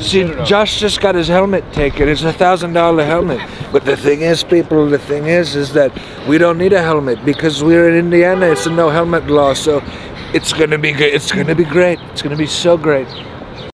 See, Josh just got his helmet taken. It's $1,000 helmet. But the thing is, people, the thing is that we don't need a helmet because we're in Indiana. It's a no helmet law, so it's gonna be good. It's gonna be great. It's gonna be so great.